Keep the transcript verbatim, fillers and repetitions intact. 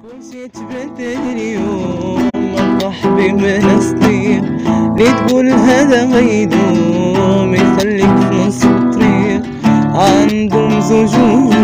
مشيت بدري اليوم مرحبا بمنستير ليه تقول هذا غيدوم يخليك في نص الطريق عندهم زوج